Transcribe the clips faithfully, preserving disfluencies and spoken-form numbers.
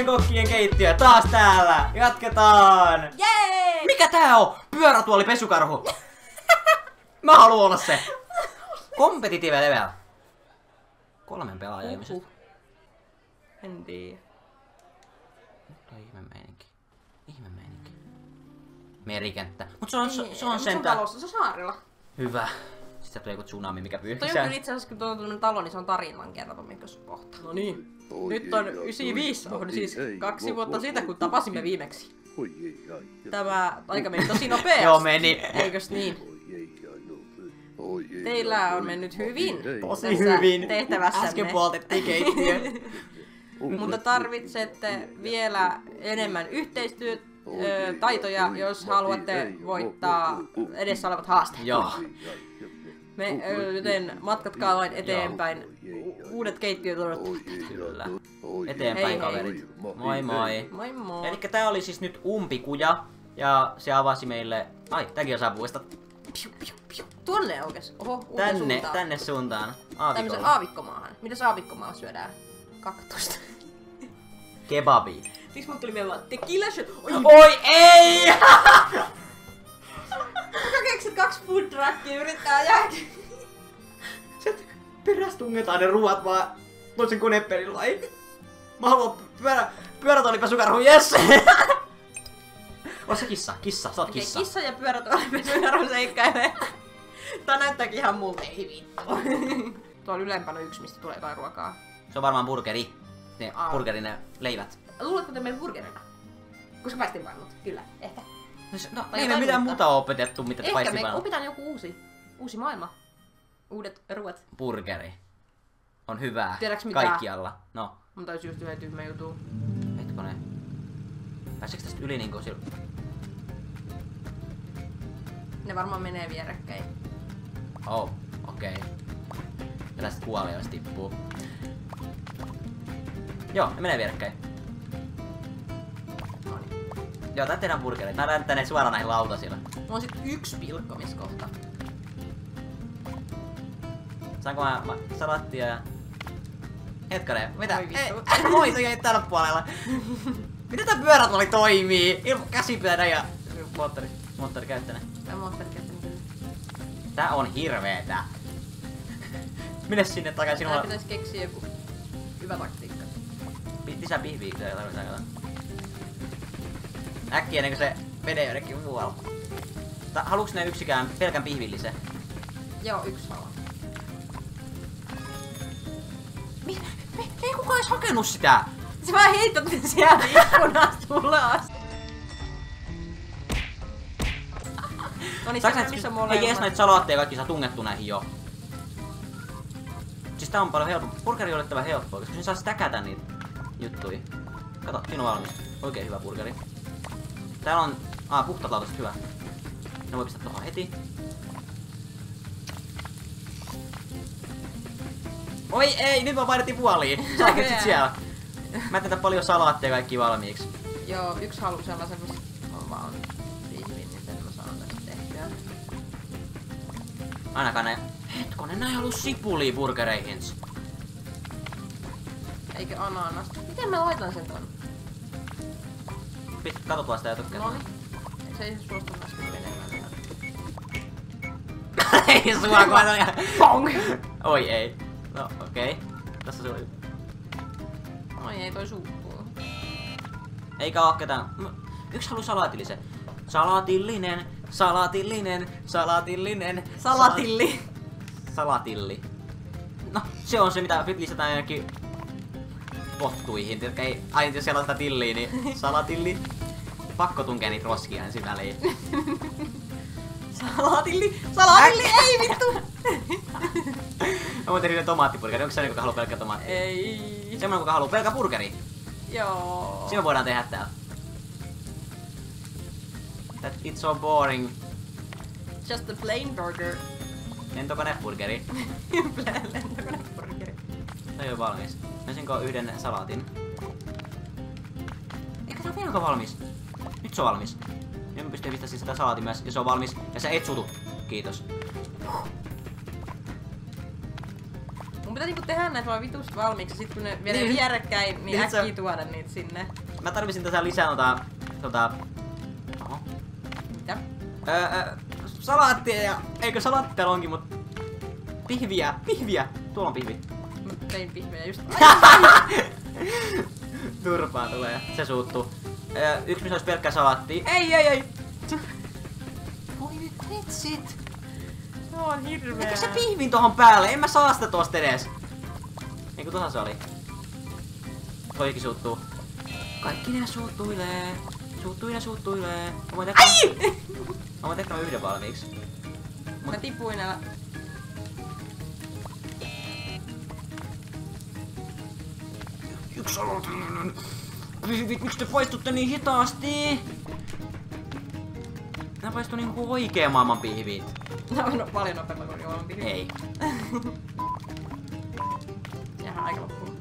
Suomen kokkien keittiö taas täällä. Jatketaan. Jee! Mikä tää on? Pyörätuoli pesukarhu. Mä haluan olla se. Competitive level. Kolmen pelaajan ilmeisesti. En tiedä. Toi ihme meininki. Ihme meininki. Merikenttä. Mut se on, Ei, se, se on se on sentään... talossa, se on saarilla. Hyvä. Sitten tulee joku tsunami, mikä pyyhkii Toi on sään. kyllä itse asiassa, kun tuo on tämmönen talo, niin se on tarinan kertomikko kohta. No niin. Nyt on yhdeksänkymmentäviisi, on siis kaksi vuotta siitä, kun tapasimme viimeksi. Tämä aika meni tosi nopeasti. Joo, meni. Eikös niin? Teillä on mennyt hyvin Tosi tässä hyvin. tehtävässänne. Äsken puoltettiin keittiö. Mutta tarvitsette vielä enemmän yhteistyötaitoja, jos haluatte voittaa edessä olevat haasteet. Joo. Me, ö, joten matkatkaa vain eteenpäin. U- uudet keittiöt odottavat. Kyllä. Eteenpäin Hei, hei. kaverit. Moi moi. Moi moi. Elikkä tää oli siis nyt umpikuja. Ja se avasi meille... Ai, tääkin osaa puista. Tuonne aukes. Oho, uuteen Tänne, suuntaan. tänne suuntaan. Tämmösen Aavikolla. aavikkomaahan. Mitäs aavikkomaalla syödään? Kaktusta. Kebabi. Miksi mut tuli mieleen vaan tequila shot? Oi! Oi ei! Kuka keksit kaksi food truckia yrittää jäädä? Sieltä peräs tungetaan ne ruuat vaan toisen koneperillä. Ai. Mä haluan pyörä, pyörätuolipesukarhu, jes! On se kissa, kissa, sä oot Okei, kissa. kissa ja pyörätuolipesukarhu seikkailee. Tää näyttääkin ihan multa, ei vittu. Tuolla ylempänä yksi, mistä tulee jotain ruokaa. Se on varmaan burgeri. Ne Aa. burgerin ne leivät. Luuletko te meidän burgerina? Koska paistinpannut, kyllä, ehkä. No, Tai ei me jotain mitään muuta. muuta ole opetettu, mitä Ehkä me paistinpannut. opitaan joku uusi, uusi maailma. Uudet ruuat. Burgeri. On hyvää. Tiedäks mitä? Kaikkialla. No, Mun taisi just yhden tyhmän jutun. hetkone. Pääseekö tästä yli niinku sillä? Ne varmaan menee vierekkäin. Oh, okei. Okay. Ja tästä kuolee, jos tippuu. Joo, ne menee vierekkäin. Noniin. Joo, tää tehdään burgereita. Mä laitan ne suoraan näihin lautasille. Mulla on sit yksi pilkkomiskohta. Saanko mä, mä salattia ja... Hetkone, mitä? Oi vittu. Ei, moi, se jäi tällä puolella. Miten tää pyörätuoli toimii? Ilman käsipyörä ja moottori, moottorikäyttöinen. Tää moottorikäyttäni kyllä. Tää on hirveetä. Mene sinne takaisin. Tää Mulla... pitäis keksiä joku hyvä taktiikka. Pi- Lisää pihviä, se tarvitaan jotain. Äkkiä ennen kuin se menee jonnekin muualle. Ta- haluuks ne yksikään pelkän pihvillisen? Joo, yksi haluaa. Mi- me, ei kukaan edes hakenut sitä! Se vaan heitot ne sieltä ikkunasta ulos. No niin, Saaks se näitä, missä ei molemmat. edes näitä salaatteja kaikki saa tungettu näihin jo. Siis tää on paljon helppo. Burgeri on yllättävän helppoa, koska siinä saa stäkätä niitä juttuja. Kato, siinä on valmis. Oikein hyvä burgeri. Täällä on... Aa, puhtaat lautaset, hyvä. Ne voi pistää tohon heti. Oi ei, nyt mä painettiin puoliin. Sä sit siellä. Mä teen paljon salaatteja kaikki valmiiksi. Joo, yksi halu sellaisen, missä on vaan pihvin, niin sen mä saan tästä tehtyä. Ainakaan ne... Hetkonen, nää ei haluu sipulia burgereihin. Eikö ananasta? Miten mä laitan sen ton? Pit, kato tuosta ja tykkää. Noniin. Se ei suostu äsken menemään. Ei sua kun mä ihan... Pong! Oi ei. No okei. Okay. Tässä se oli. Oi ei toi suuppuu. Eikä oo ketään. Yksi haluu salaatillisen. Salaatillinen, salaatillinen, salaatillinen. Salatilli. Sa- salatilli. No, se on se mitä lisätään jonnekin pottuihin. Jotka ei, aina jos siellä on sitä tilliä, niin salatilli. Pakko tunkea niitä roskia ensin väliin. Salatilli! Salatilli! Ei vittu! Mä voin tehdä yhden tomaattiburgeri. Onko se joka haluaa pelkkä tomaatti? Ei. Semmoinen kuka haluaa pelkkä burgeri. Joo. Siinä voidaan tehdä täällä. That it's so boring. Just a plain burger. Lentokoneburgeri. Lentokoneburgeri. Se ei oo valmis. Löysinkö yhden salaatin? Eikö tää vieläkään valmis? Nyt se on valmis. Nyt mä pystyn pistämään sitä salaatin myös, ja se on valmis. Ja se et sutu. Kiitos. Mun pitää niinku tehdä näitä vaan vitusti valmiiksi, sit kun ne menee Niin. vierekkäin, niin Nyt sä- äkkiä tuoda niitä sinne. Mä tarvisin tässä lisää tota... tota... Oho. Mitä? Öö, öö, salaattia ja... Eikö salaatti täällä onkin, mut... Pihviä, pihviä! Tuolla on pihvi. Mä tein pihvejä just. Turpaa tulee, se suuttuu. Öö, yksi missä olisi pelkkää salaattia. Ei, ei, ei! Voi nyt vitsit! Se on hirveä. Eikö se pihvin tohon päälle? En mä saa sitä tosta edes. Eiku tossa se oli. Toikin suuttuu. Kaikki ne suuttuilee. Suuttuilee, suuttuilee. Mä voin tehdä... Ai! Mä voin tehdä yhden valmiiksi. Mä tipuin älä... Yksi salaatillinen. Pihvit, miksi te paistutte niin hitaasti? Nää paistuu niinku oikea maailman pihvit. Nää on paljon nopeammin kuin juoman pihvi. Ei. Jaha, aika loppuu.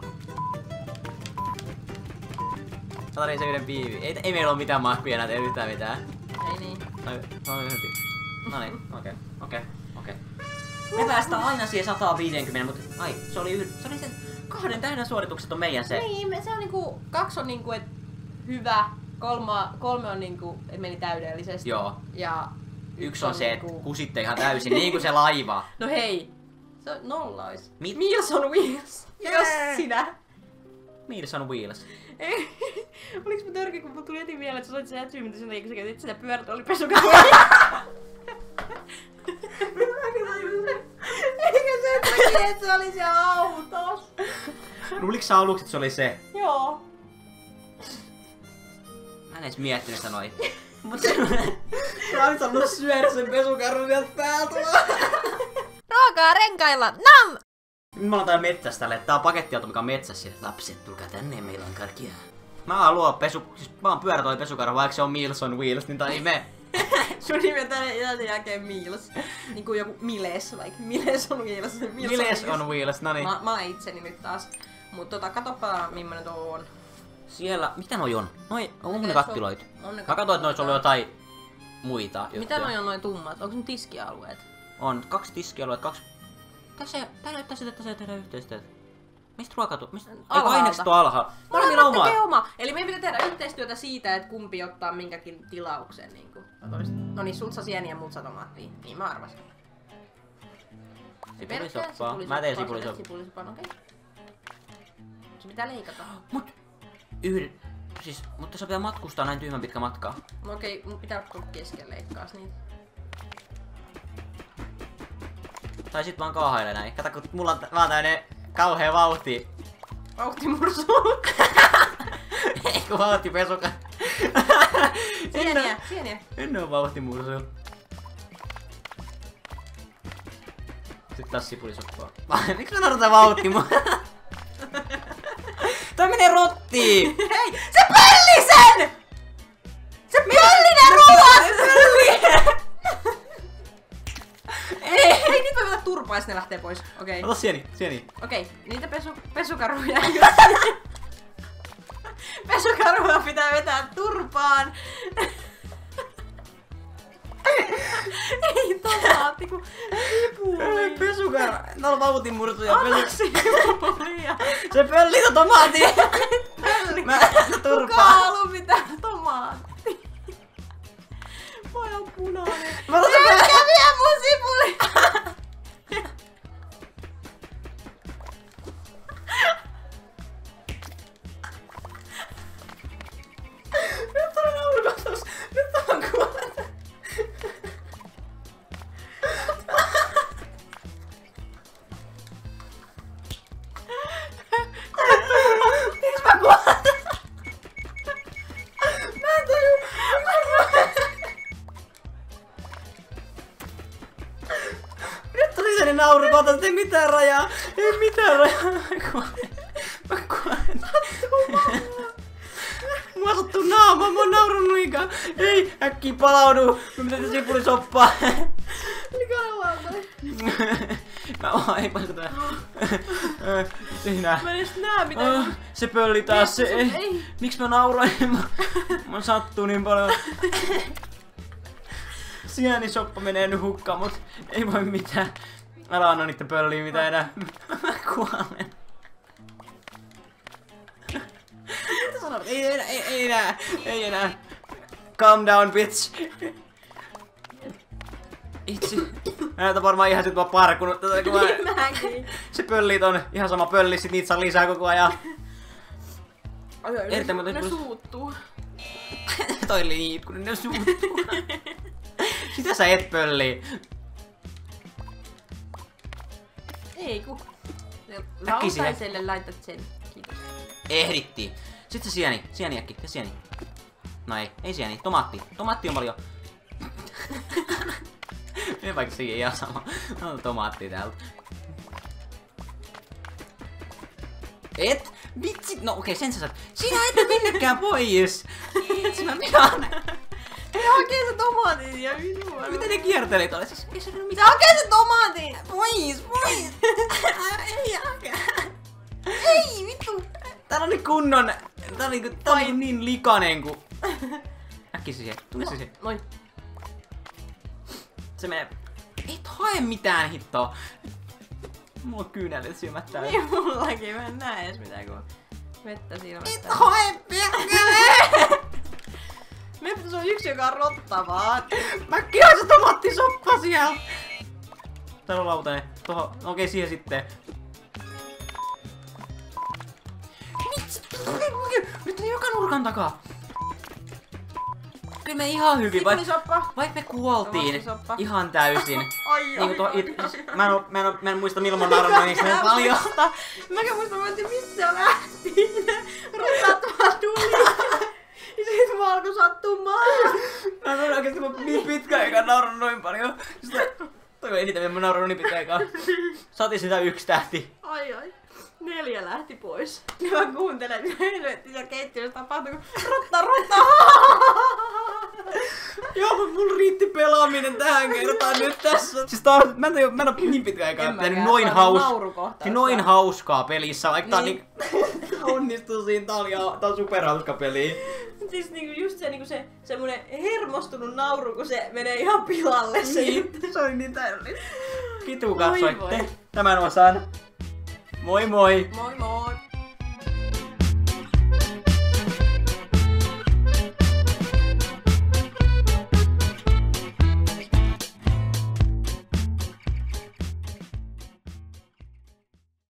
Mä tarvitsen se yhden pihvi. Ei, ei meillä oo mitään mahpia enää, ei yhtään mitään. Ei niin. Ai, se on yhden pihvi. Noniin, okei, okei, okei. Me päästään aina siihen sata viisikymmentä, mutta ai, se oli, yhden, se oli sen kahden tähden suoritukset on meidän se. Niin, me- se on niinku, kaksi on niinku, et hyvä, kolma, kolme on niinku, et meni täydellisesti. Joo. Ja Yksi on se, että niinku... kusitte ihan täysin, niin kuin se laiva. No hei, se on nolla ois. Mit? Meals on wheels. Jee! Jos sinä. Meals on wheels. Ei. Oliks mä törkeä, kun mulla tuli heti mieleen, että sä olit se achievement sen takia, kun sä käytit sitä pyörätuolipesukatua. Eikä se takia, että se oli siellä autossa. Luuliks sä aluksi, että se oli se? Joo. Mä en edes miettinyt sitä noin. Mut se... Mä oon saanut syödä sen pesukarun sieltä päältä. Ruokaa renkailla, nam! Nyt mä oon täällä metsässä tälle, tää on pakettiauto, mikä on metsässä. Lapset, tulkaa tänne, meillä on karkia. Mä haluan pesu... Siis mä oon pyörätuoli pesukarun, vaikka se on Meals on Wheels, niin tai me. Sun nimi on tänne sen jälkeen Meals. Niinku joku Miles, like Miles on Wheels. Miles on Wheels, noniin. Mä, mä olen itseni nyt taas. Mut tota, katoppa millainen tuo on. Siellä, mitä noi on? Noi, onko ne Okei, kattiloita? se on- on ne Mä katsoin, että noissa oli kattiloita. jotain muita juttuja. Mitä noi on noin tummat? Onko ne tiskialueet? On kaksi tiskialueet, kaksi... Tässä, tää näyttää siltä, että se tehdään yhteistyötä. Mistä ruokatu? Mistä? Ei Alhaalta. ainekset on alhaalla. Molemmat Molemmilla tekee oma. oma. Eli meidän pitää tehdä yhteistyötä siitä, että kumpi ottaa minkäkin tilauksen. Niin kuin. No niin, sulta sieniä ja mut saa tomaattia. Niin mä arvasin. Sipulisoppaa. Mä teen sipulisoppaa. Sipulisoppaa, okei. Se pitää leikata. Mut... Yhden... Siis, mutta se pitää matkustaa näin tyhmän pitkä matkaa. No okei, mun pitää olla kesken leikkaas niin. Tai sit vaan kaahaile näin. Kato, kun mulla on vaan tämmönen kauhea vauhti. Vauhtimursu. Ei kun vauhtipesuka. Sieniä, sieniä. En oo vauhtimursu. Sitten taas sipulisoppaa. Miksi mä nautan vauhtimursu? Toi menee rottiin! Hei, se pölli sen! Se pölli ne ruoat! Ei, ei, nyt mä vedän turpaa ja sitten ne lähtee pois. Okei. Ota sieni, sieni. Okei, niitä pesu, pesukaruja. Pesukaruja pitää vetää turpaan. Ei tomaatti, kun sipuli. Pesukar... No on vauhtimursu ja Anna pesu... sipulia. Se pölli on tomaatti! Pölli. Mä Kuka turpaa. haluu pitää tomaatti? Mä oon punainen. Mä otan sen Älkää vie mun sipuli! Nyt on naurukastus! Nyt on kuollut! Miksi mä kuolen? Mä en taju! Nyt tuli sellainen nauru, mä otan ei mitään rajaa! Ei mitään rajaa! Mä kuolen! Mä kuolen! Mua sattuu naama, mä oon naurannut ikään. Ei, äkkiä palaudu. Mä pitää sipulisoppaa. Mikä on lauta? Mä oon, ei päästä tää. Siinä. Mä en edes näe mitä. Ah, se pölli taas, se ei. Ei. Miks mä nauroin? Mä, mä sattuu niin paljon. Sienisoppa menee nyt hukkaan, mut ei voi mitään. Älä anna niitten pölliä mitä enää. Mä kuolen. Mitä sanot? Ei enää, ei, ei enää, ei enää. Calm down, bitch. Itse. Mä näytän varmaan ihan sit mä parkunut tätä, kun mä... Mäkin. Se pöllit on ihan sama pölli, sit niitä saa lisää koko ajan. Ai, ai, Ertä, ne, mutta ne jos- suuttuu. Toi liit, kun ne suuttuu. Sitä sä et pölli. Ei ku. Äkkiä Lautaiselle laitat sen. Kiitos. Ehdittiin. Sitten se sieni. Sieni äkki. Ja sieni. No ei. Ei sieni. Tomaatti. Tomaatti on paljon. Mene vaikka siihen ihan sama. Ota tomaatti täältä. Et? Vitsi. No okei, sen sä saat. Sinä et mene minnekään pois. Vitsi, mä pian. Ei hakee se tomaatin ja minua. Miten ne kiertelee tuolla? Siis ei se Sä mitään. hakee se tomaatin! Pois, pois. Ei hakee. Ei vittu. Täällä on niin kunnon... Tää on niinku, tää on niinku niin likainen ku... Äkki se siihen. Tule se siihen. Noin. Se menee... Et hae mitään hittoa. Mulla on kyynelet silmät täynnä. Niin mullakin. Mä en näe edes mitään kun vettä silmästä. Et hae perkele! Meidän pitäis olla yksi, joka on rottavaa. Mäkki on se tomaattisoppa siellä! Täällä on lautanen. Toho. Okei, siihen sitten. Vitsi! Nyt on joka nurkan takaa. Kyllä me ihan hyvin, vaikka Sipulisoppa. vaik me kuoltiin Tomaattisoppa. ihan täysin. Ai, Niinku ai, tuo ai, it, ai. mä, en oo, mä, en oo, mä en muista milloin mä oon naurannut niistä niin paljon. Mäkin muistan, mä en mistä se lähti. Rotat vaan tuli. Ja sit mä alkoi sattumaan. Mä en oo oikeesti mä niin pitkään aikaan naurannut noin paljon. Sitä, toi on eniten, mitä mä naurannut niin pitkään aikaan. Saatiin sitä yksi tähti. Ai ai. Neljä lähti pois. Ja mä kuuntelen, mitä helvetti siellä keittiössä tapahtuu, kun rotta, rotta. Joo, mutta mulla riitti pelaaminen tähän kertaan nyt tässä. Siis tää on, mä en, tajua, mä en oo niin pitkään aikaa En tehnyt mäkään, noin, tää on haus, naurukohtaus siis noin tää. hauskaa pelissä, vaikka tää on Niin. niin... Onnistuu siinä, tää on, ihan- tää on superhauska peli. Siis niinku just se, niinku se semmonen hermostunut nauru, kun se menee ihan pilalle se juttu. Se oli niin täydellistä. Kiitos kun Moi katsoitte moi. tämän osan. Moi moi! Moi moi!